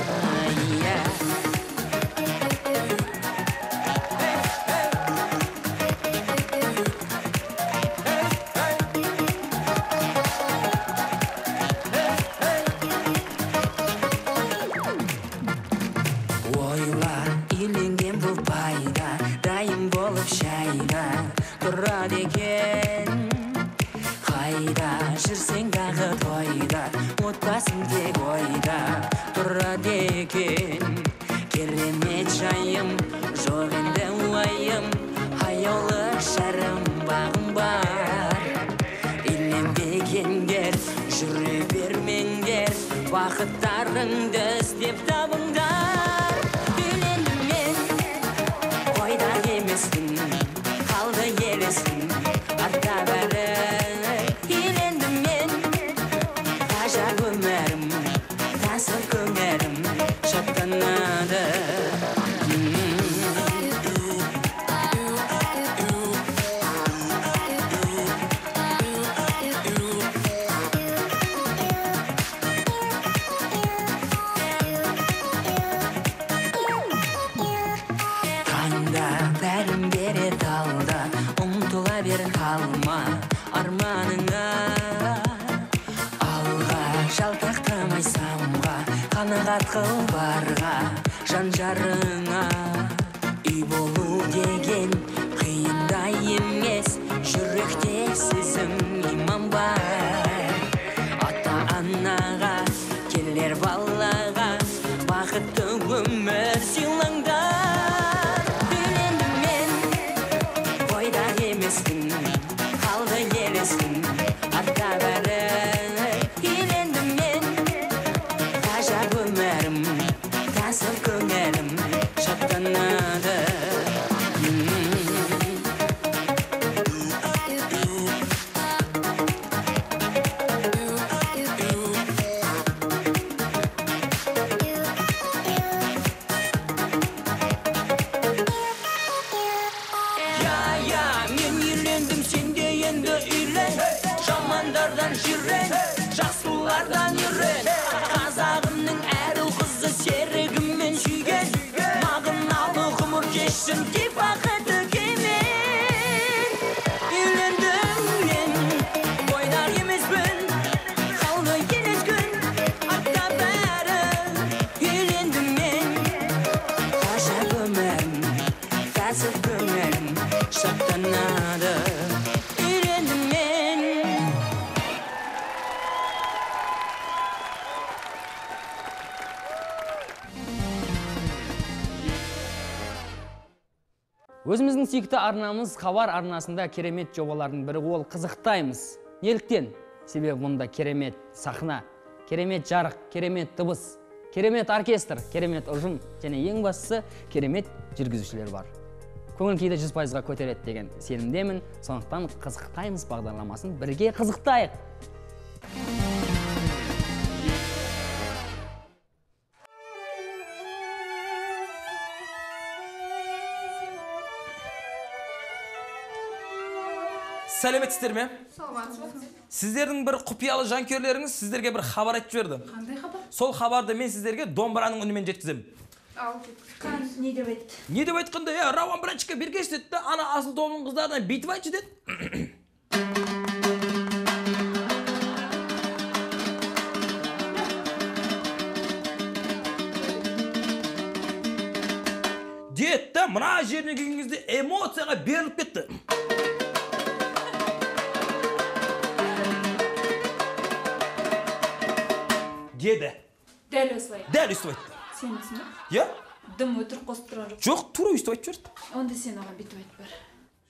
Ойла, иленген бұл пайда, дайым болып шайда тұрады екен. Қайда жүрсең дағы тойда, отбасын тек ойда тұрады екен. Керемет жайым, жоқ енді уайым, аяулы шарым бағым бар. Иленбегендер, жүре бермеңдер, бақыттарыңды іздеп табыңдар. Үйлендім мен, ойда емеспін, қалды елеспін, артта бәрі. Үйлендім мен, ғажап өмірім, тасып көңерім, шаттанады. Бәрін бере талда, ұмтыла бер қалма арманыңа. Алға жалтақтамай самға, қанағат қыл барға, жан жарыңа. Үй болу деген қиында емес, жүректе сезім иман бар. Ата-анаға, келер балаға, бақытты өмір сыйлаңдар. Қалды елеспін, артта бәрі. Елендім мен, ғажап өмірім, тасып көңерім, шаттанады. Жамандардан жүрен, жақсылардан үйрен. Қазағымның әр ұл қызы серігіммен сүйген. Мағыналы ғұмыр кешсін деп бақыты кемен. Үйлендім мен, бойдақ емеспін, қалды елес күн, артта бәрі. Үйлендім мен, ғажап өмірім, тасып көңілім, шаттанады. Өзіміздің сүйікті арнамыз хабар арнасында керемет жобалардың бірі ол қызықтаймыз. Неліктен? Себебі мұнда керемет сахна, керемет жарық, керемет дыбыс, керемет оркестр, керемет ұжым және ең бастысы керемет жүргізушілер бар. көңіл күйді жүз пайызға көтереді деген сенімдемін. Сондықтан қызықтаймыз бағдарламасын бірге қызықтайық. Сәлеметсіздер ме? Саламатсыз. Сіздердің бір құпиялы жанкүйерлеріңіз сіздерге бір хабар айтып жіберді. Қандай хабар? Сол хабарды мен сіздерге домбыраның үнімен жеткіземін. Ал, не деп айтты? Не деп айтқанда, я Рауан Бранчикке бергеш деді, ана асыл тобының қыздарынан бүйтіп айтшы деді. Деді, мына жеріне келген кезде эмоцияға беріліп кетті. Деді. Дәл осылай. Дәл өстіп айтты. Сенесің бе? Я? Дым өтірік қосып тұрған жоқ. Жоқ, тура өстіп айтып жіберді. Онда сен оған бүйтіп айтып бар.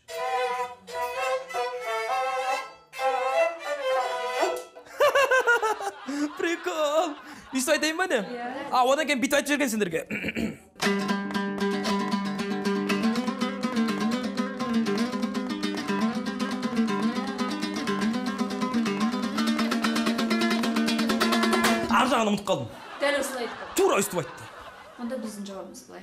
Прикол. Өстіп айтайын ба не? А, одан кейін бүйтіп айтып жіберген сендерге. Ар жағын ұмытып қалдым. Дәл осылай айтты. Тура өстіп айтты. Онда біздің жауабымыз былай.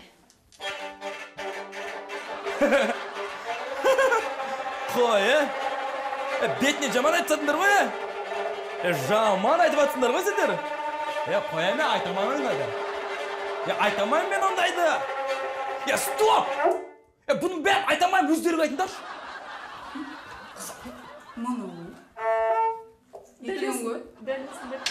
Қой, е? Бетіне жаман айтсатындар ғой, е? Жаман айтып атсындар ғой сендер? Е, қой, әме айтамайын ондайды. Е, айтамайын мен ондайды. Е, стоп! Е, бұның бәрін айтамайын өздерің айтыңдаршы. Мұны. Екеуің ғой? Дәл осылай.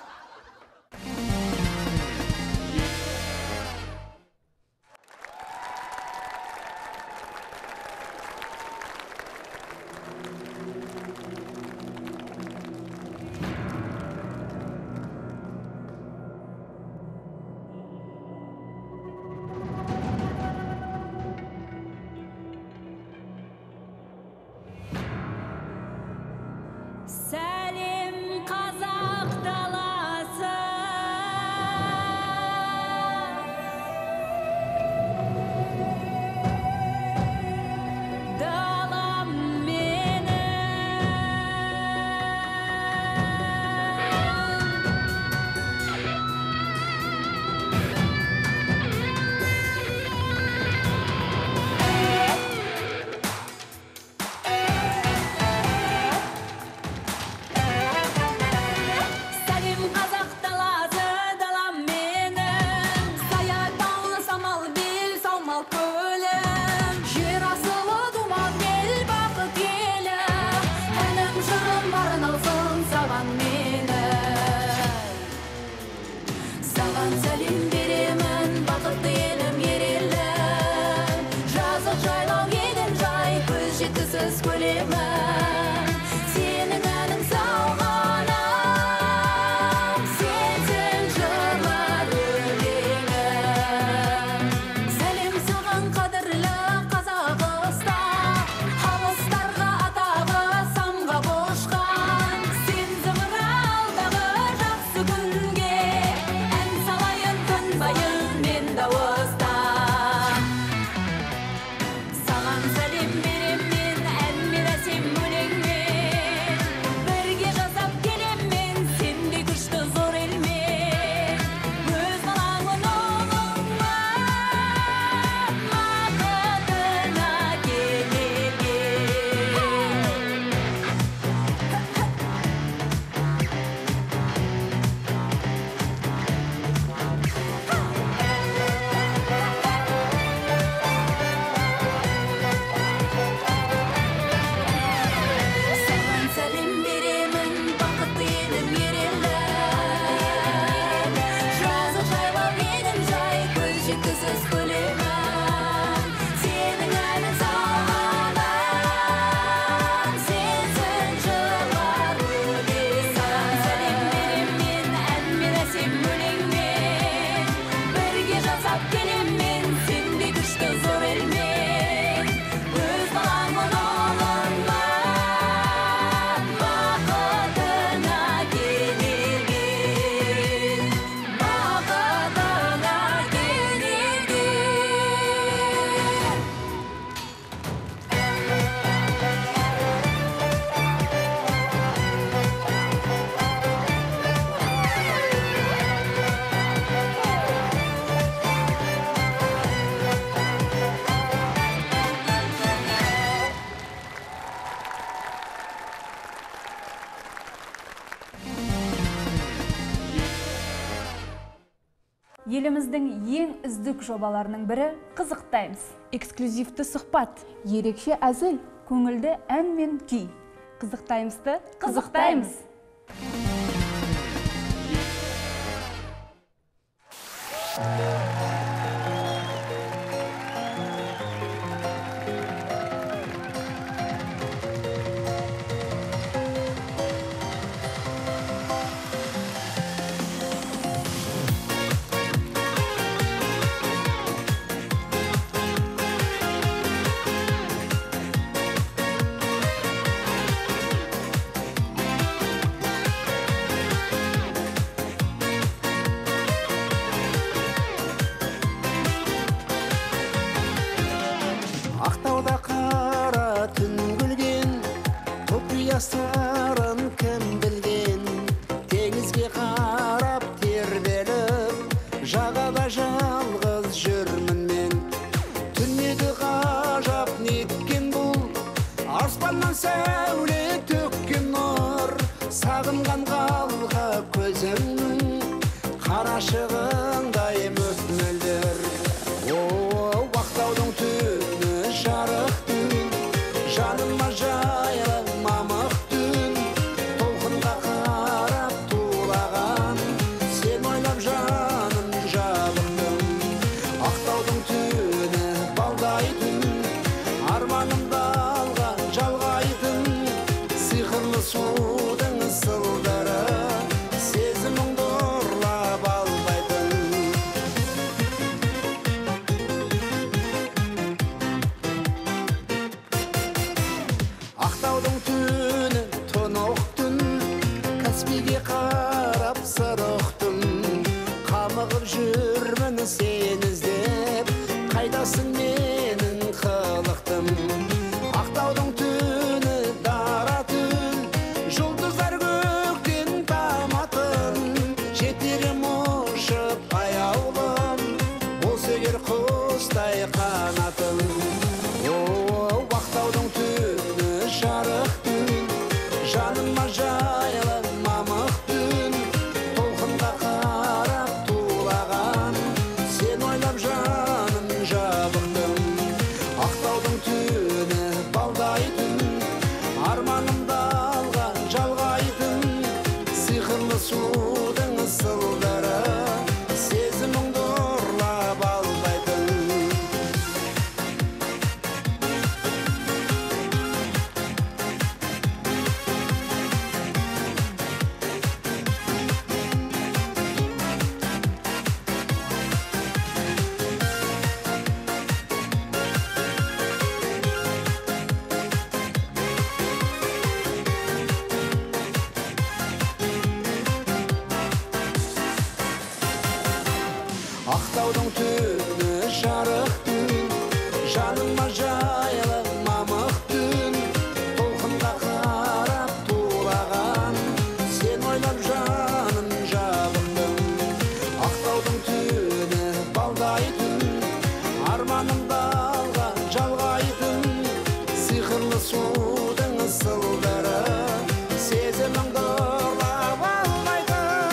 Сәлем қазақ даласы, далам менің. Сәлем қазақ даласы, далам менің. Сая таулы самал бел, саумал көлім. Жер асылы думан ел, бақыт елі. Әнім жырым арналсын саған менің. Саған сәлем беремін, бақытты елім ерелім. Жазық жайлау едім жай, көз жеткісіз көлемін. Сенің әнің салғаным, сенсің жырлар өлеңім. Сәлем саған қадірлі Қазақстан, алыстарға атағы самға бошқан. Сен зымыралдағы жақсы күнге, ән салайын тынбайын мен дауыстан. Саған сәлем берем мен, ән мен әсем еліміздің ең үздік жобаларының бірі қызықтаймыз. Эксклюзивті сұхбат, ерекше әзіл, көңілді ән мен күй. Қызықтаймызды қызықтаймыз. Сарын кім білген, теңізге қарап тербеліп, жағада жалғыз жүрмін мен. Түнеді ғажап неткен бұл, аспаннан сәуле төккен нұр, сағынған қалға көзімнің, қарашығындай мөп-мөлдір. О, ақтаудың түні жарық түн, жаныма жайлы мамық түн, толқынға қарап тулаған, сен ойлап жаным жабықтым. Ақтаудың түні балдай түн, арманымды алған жалғайтын, сиқырлы судың сылдары, сезіміңді ұрлап албайтын. Ақтаудың түні тұнық түн, Каспийге қарап сырықтым, қамығып жүрмін сен іздеп, қайдасың менің қылықтым. Ақтаудың түні дара түн, жұлдыздар көктен таматын, жетерім ұшып аяулым, болса егер құстай қанатын. О, ақтаудың түні жарық түн, жаныма жайлы мамық түн, толқынға қарап тулаған, сен ойлап жаным жабықтым. Ақтаудың түні балдай түн, арманымды алған жалғайтын, сиқырлы судың сылдары, сезіміңді ұрлап албайтын. Ақтаудың түні жарық түн, жаныма жайлы мамық түн, толқынға қарап тулаған, сен ойлап жаным жабықтым. Ақтаудың түні балдай түн, арманымды алған жалғайтын, сиқырлы судың сылдары, сезіміңді ұрлап албайтын.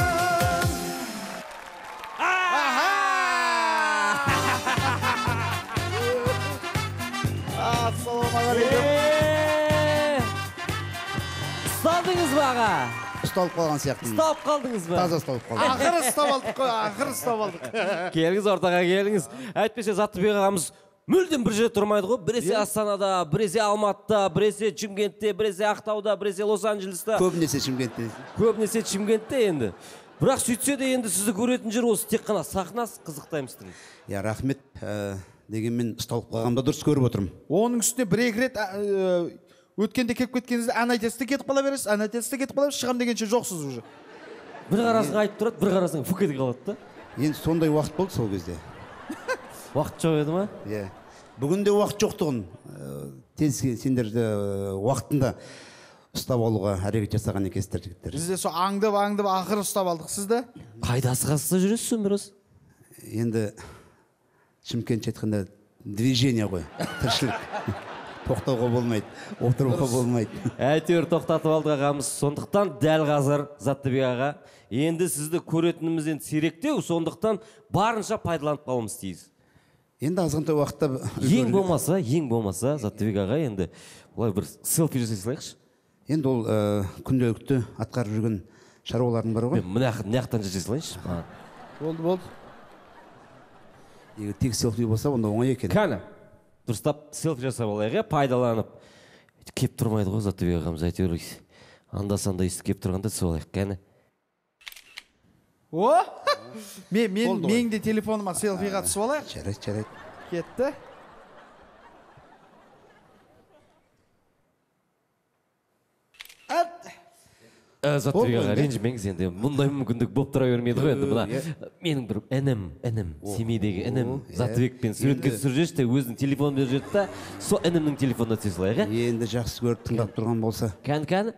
Ұсталдыңыз ба аға? Ұсталып қалған сияқты. Ұсталып қалдыңыз ба? Таза ұсталып қалдым. Ақыры ұстап алдық қой, ақыры ұстап алдық. Келіңіз, ортаға келіңіз. Әйтпесе Заттыбек ағамыз мүлдем бір жерде тұрмайды ғой. Біресе Астанада, біресе Алматыда, біресе Шымкентте, біресе Ақтауда, біресе Лос-Анджелеста. Көбінесе Шымкентте. Көбінесе Шымкентте енді. Бірақ сөйтсе де енді сізді көретін жер осы тек қана сахнасы қызықтаймыздың. Я рахмет, дегенмен ұсталып қалғанда дұрыс көріп отырмын. Оның үстіне бір-екі рет өткенде келіп кеткеніңізде ән айтасыз да кетіп қала бересіз, ән айтасыз да кетіп қала бересіз, шығам дегенше жоқсыз уже. Бір қарасың айтып тұрады, бір қарасың фу кетіп қалады да. Енді сондай уақыт болды сол кезде. Уақыт жоқ еді ма? Иә. Бүгінде уақыт жоқтығын тез сендерді уақытында ұстап алуға әрекет жасаған екенсіздер жігіттер. Біз де сол аңдып аңдып ақыры ұстап алдық сізді. Қайда асығасыз жүресіз өміріңіз? Енді Шымкентше айтқанда движение ғой, тіршілік. тоқтауға болмайды, отыруға болмайды. Әйтеуір тоқтатып алдық ағамыз. Сондықтан дәл қазір Заттыбек аға, енді сізді көретінімізден сиректеу, сондықтан барынша пайдаланып қалуымыз тиіс. Енді азғантай уақытта ең болмаса, ең болмаса Заттыбек аға енді бұлай бір селфи жасай салайықшы. Енді ол күнделікті атқарып жүрген шаруалардың бары ғой. Мен мына жақтан жасай салайыншы. Болды, болды. Егер тек селфи болса, онда оңай екен. Кәні, дұрыстап селфи жасап алайық, пайдаланып. Кеп тұрмайды ғой Заттыбек ағамыз, әйтеуір анда-санда естіп кеп тұрғанда түсіп алайық, кәні. О! Мен де телефоныма селфиға түсіп алайық. Жарайды, жарайды. Кетті. Заттыбек аға, ренжімеңіз енді, мұндай мүмкіндік болып тұра бермейді ғой енді. Мына менің бір інім, інім, семейдегі інім Заттыбекпен суретке түсіріп жүрші, өзінің телефонын беріп жүрді да, сол інімнің телефонына түсе салайық, ә? Енді жақсы көріп тыңдап тұрған болса. Кәні, кәні.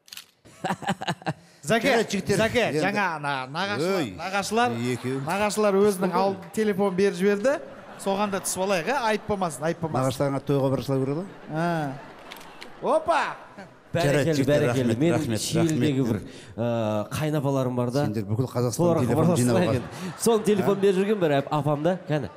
Заке, Заке, жаңа нағашылар, нағашылар өзінің ал телефон беріп жіберді. Соғанда түсіп алайық, айып болмасын, айып болмасын. Нағаштарыңа тойға барсылай көреді? Опа! Бәрекелі, бәрекелі. Мен шиелдегі бір қайнапаларым бар да. Сендер бүкіл Қазақстан телефон жинап алған. Сол телефон беріп жүрген бір апам да, кәні.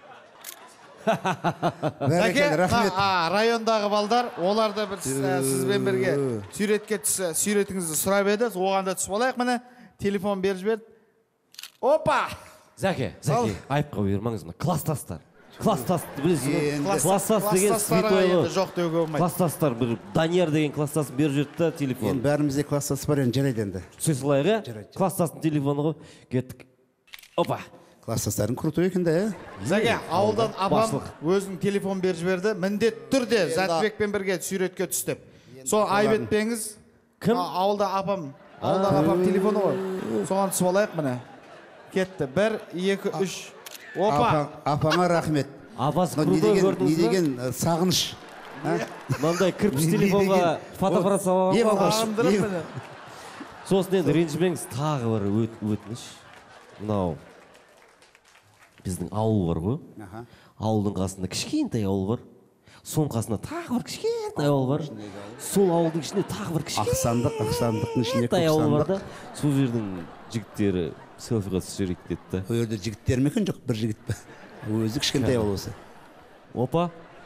Бәрекелі, рахмет. Райондағы балдар, олар да бір сізбен бірге суретке түсі, суретіңізді сұрап еді, оғанда түсіп алайық міне, телефон беріп жіберді. Опа! Зәке, Зәке, айыпқа бұйырмаңыз мына класстастар. Класстасты білесіз ғой? Класстас деген святой ғой. Класстастар бір Данияр деген класстасын беріп жүрді да телефон. Енді бәрімізде класстас бар енді жарайды енді. Сөз алайық, ә? Класстастың телефоны ғой. Кеттік. Опа! Класстастардың крутой екен да, ә? Зәке, ауылдан апам өзінің телефон беріп жіберді. Міндет түрде Заттыбекпен бірге суретке түстіп. Сол айып етпеңіз. Кім? Ауылда апам. Ауылдағы апам телефоны ғой. Соған түсіп алайық міне. Кетті. Бір, екі, үш. Опа! Апаңа рахмет. Апасы крутой көрдіңіз ба? Не деген сағыныш. Мынандай кірпіш телефонға фотоаппарат салып алған. Сосын енді ренжімеңіз, тағы бір өтініш. Мынау біздің ауыл бар ғой. Ауылдың қасында кішкентай ауыл бар. Соның қасында тағы бір кішкентай ауыл бар. Сол ауылдың ішінде тағы бір Ақсандық, Ақсандықтың ішінде кішкентай ауыл бар да. Сол жердің жігіттері селфиға түсірейік деді да. Ол жерде жігіттер ме екен жоқ, бір жігіт пе? Өзі кішкентай ауыл осы. Опа.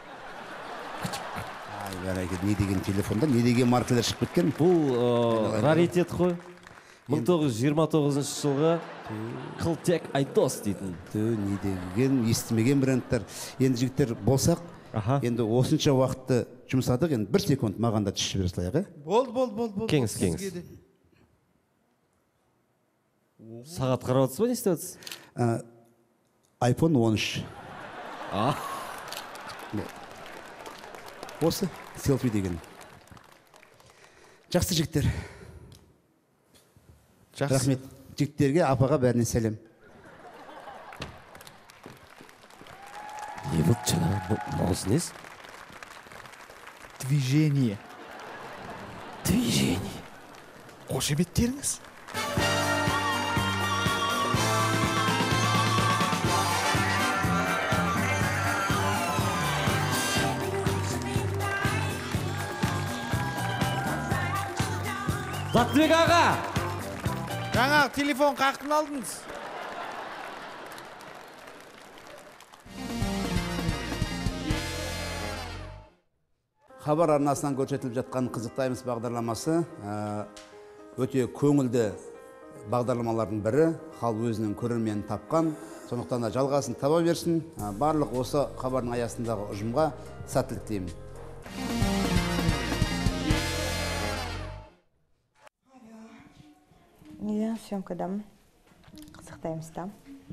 Ай, бәрекелді, не деген телефонда, не деген маркалар шығып кеткен? Бұл раритет қой. мың тоғыз жүз жиырма тоғызыншы жылғы Қылтек Айдос дейтін. Не деген, естімеген брендтер. Енді жігіттер болсақ, енді осынша уақытты жұмсадық, енді бір секунд маған да түсіп жібере салайық, ә? Болды, болды, болды. Кеңіз, кеңіз. Сағат қарап отырсыз ба, не істеп отырсыз? айфон он үш. Осы селфи деген. Жақсы жігіттер. Рахмет. Жігіттерге, апаға бәріне сәлем. Не болды жаңа? Мауыз несі? Движение. Движение. Қошеметтеріңіз. Заттыбек аға! Жаңа телефон қақын алдыңыз. Хабар арнасынан көрсетіліп жатқан қызықтаймыз бағдарламасы өте көңілді бағдарламалардың бірі. Хал өзінің көрерменін тапқан. Сондықтан да жалғасын таба берсін. Барлық осы хабардың аясындағы ұжымға сәттілік тілеймін. Иә, съемкадамын. Қызықтаймыз да.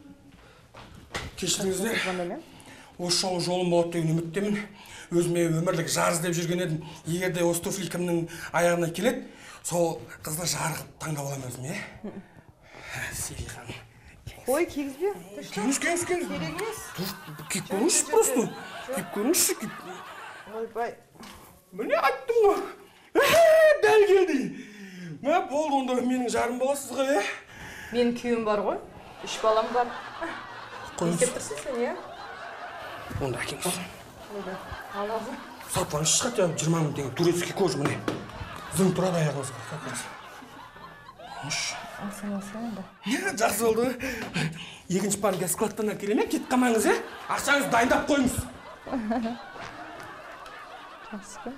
Кешіріңіздер. Осы жолы жолым болады деген үміттемін. Өзіме өмірлік жар іздеп жүрген едім. Егер де осы туфли кімнің аяғына келеді, сол қызды жарығып таңдап аламын өзіме. Сейхан. Ой, кигізбе. Кеңіз, кеңіз, кеңіз. Керек емес. Кеп көріңізші просто. Кеп көріңізші. Ойбай. Міне айттым ғой. Дәл келді. Мә, болды, онда менің жарым боласыз ғой, е? Менің күйім бар ғой. Үш балам бар. Қойыңыз. Не істеп тұрсың сен, е? Онда әкеңіз. сатпаңыз шығады я жиырма мың теңге турецкий кожа міне зың тұрады аяғыңызға сатпаңыз жақсы болды екінші парнға складтан әкеле ме кетіп қалмаңыз е ақшаңызды дайындап қойыңыз жақсы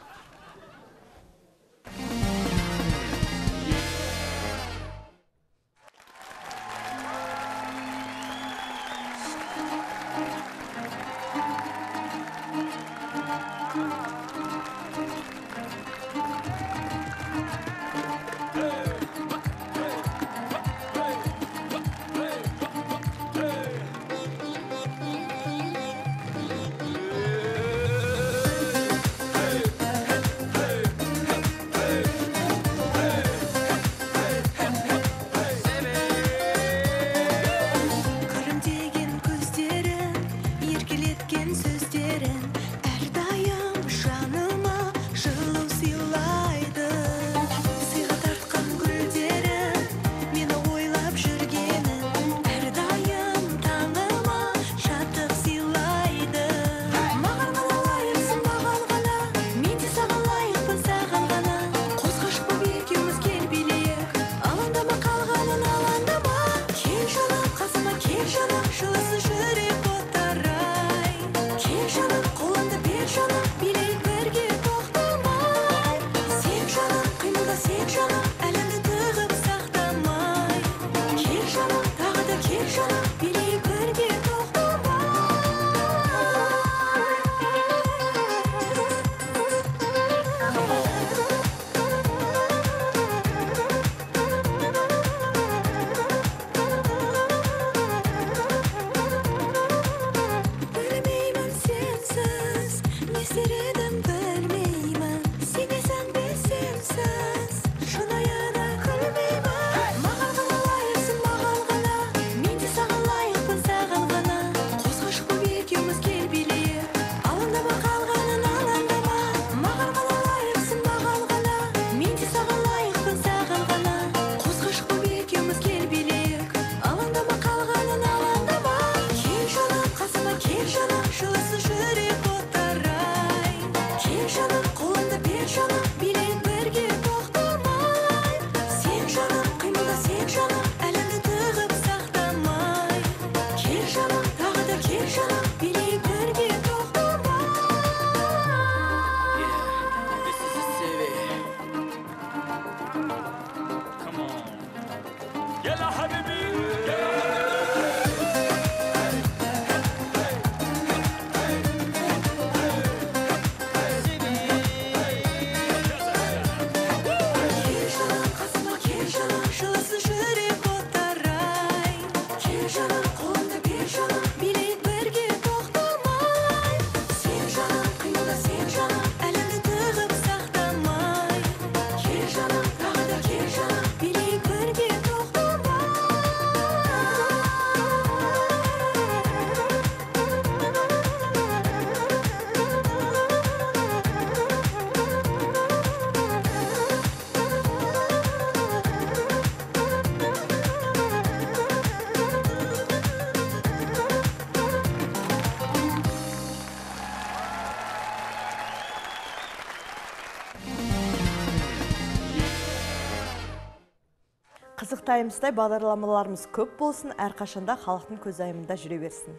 Қызықтаймыздай бағдарламаларымыз көп болсын, әрқашанда халықтың көзайымында жүре берсін.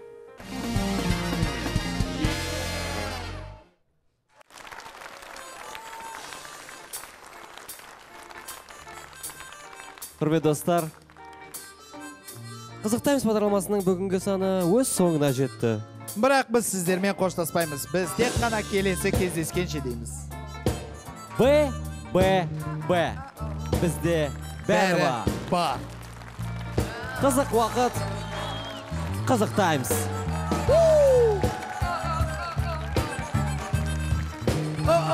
Құрметті достар, Қызықтаймыз бағдарламасының бүгінгі саны өз соңына жетті. Бірақ біз сіздермен қоштаспаймыз. Біз тек қана келесі кездескенше дейміз. Б, Б, Б. Бізде бәрі бар. Қызық уақыт. Қызықтаймыз. О,